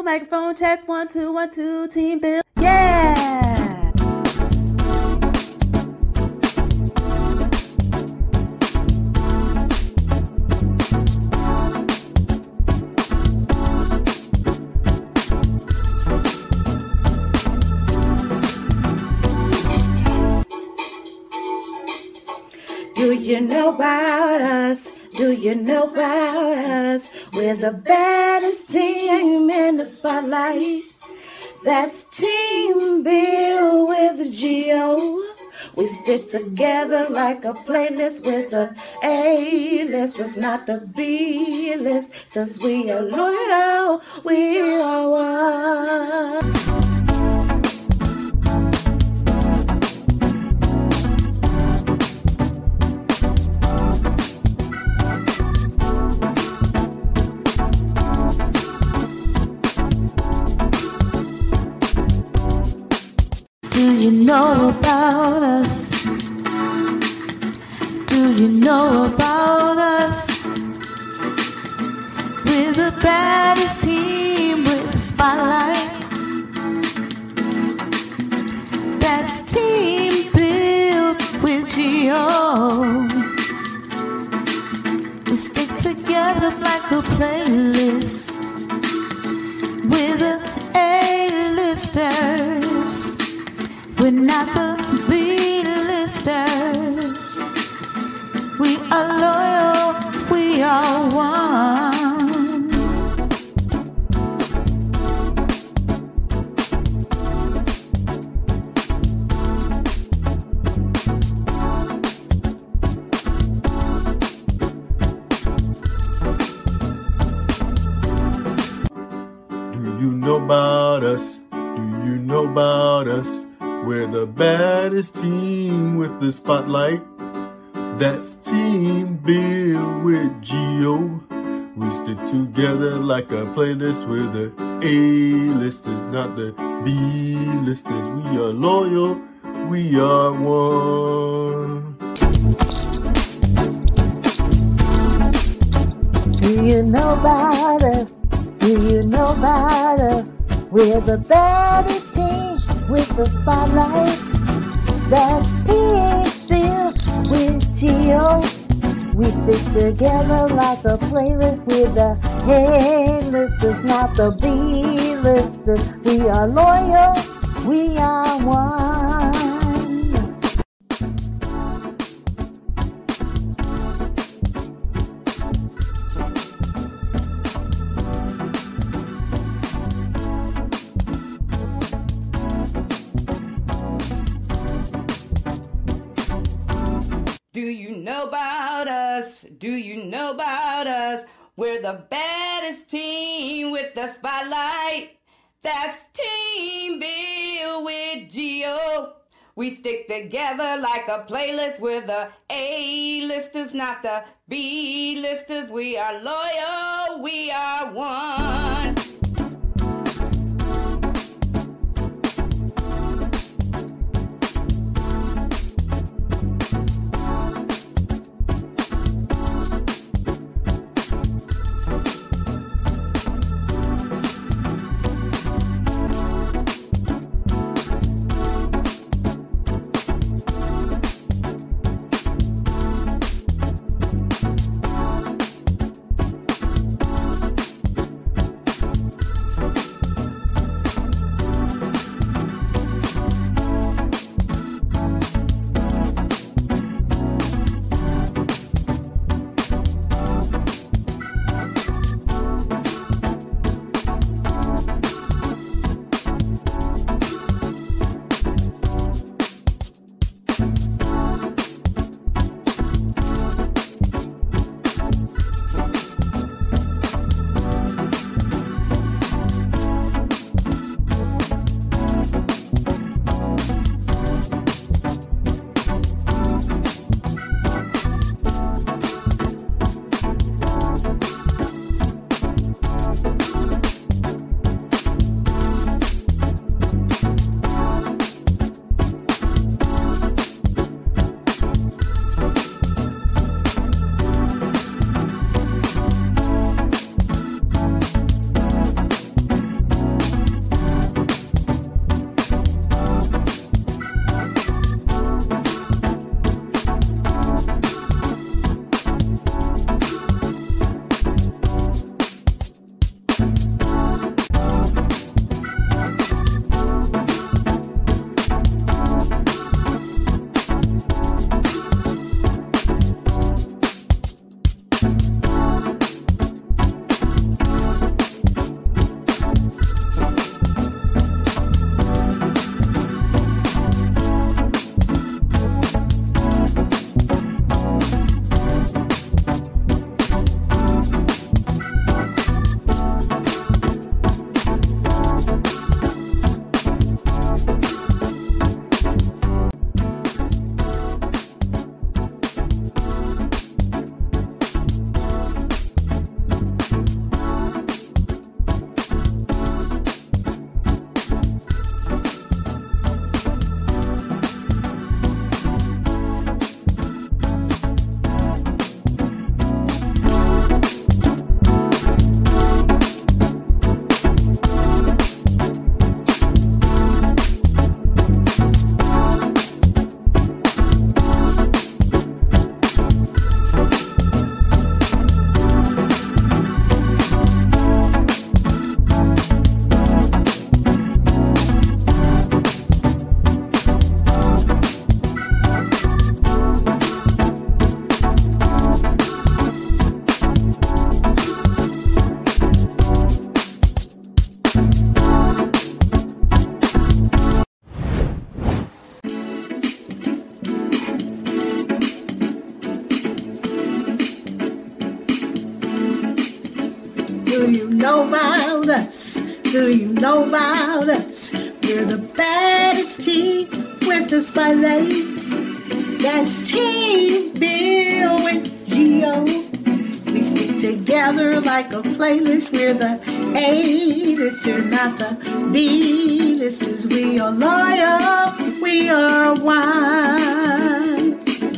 Microphone check, 1 2 1 2. Team Bill, yeah. Do you know about us? Do you know about us? We're the baddest team in the spotlight. That's Team Bill with Geo. We stick together like a playlist with the A-listers, not the B-listers. We are loyal, we are one. Do you know about us? Do you know about us? We're the baddest team with the spotlight. That's Team Bill with Geo. We stick together like a playlist with the A-listers. We're not the B-listers. We are loyal, we are one. Do you know about us? Do you know about us? We're the baddest team with the spotlight. That's Team Bill with Geo. We stick together like a playlist with the A-listers, not the B-listers. We are loyal, we are one. Do you know about us? Do you know about us? We're the baddest team with the spotlight. That's Team Bill with Geo. We stick together like a playlist with the A-listers, not the B-listers. We are loyal, we are one. Do you know about us? Do you know about us? We're the baddest team with the spotlight. That's Team Bill with Geo. We stick together like a playlist with the A-listers, not the B-listers. We are loyal, we are one. Do you know about us? We're the baddest team with the spotlight. That's Team Bill and Geo. We stick together like a playlist. We're the A-listers, not the B-listers. We are loyal. We are one.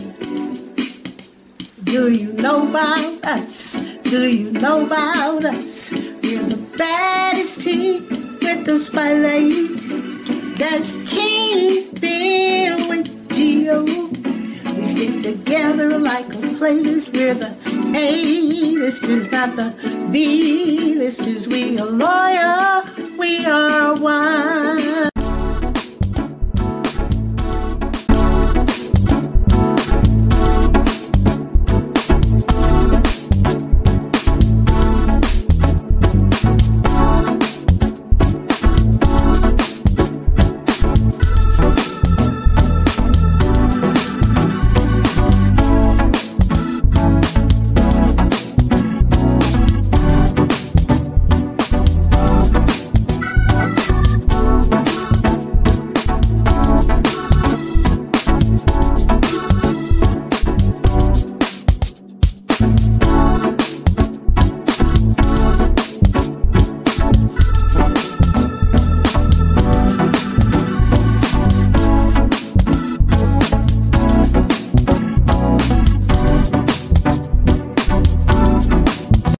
Do you know about us? Do you know about us? We're the baddest team with the spotlight. That's Team Bill and Geo. We stick together like a playlist. We're the A-listers, not the B-listers. We are loyal. We are one.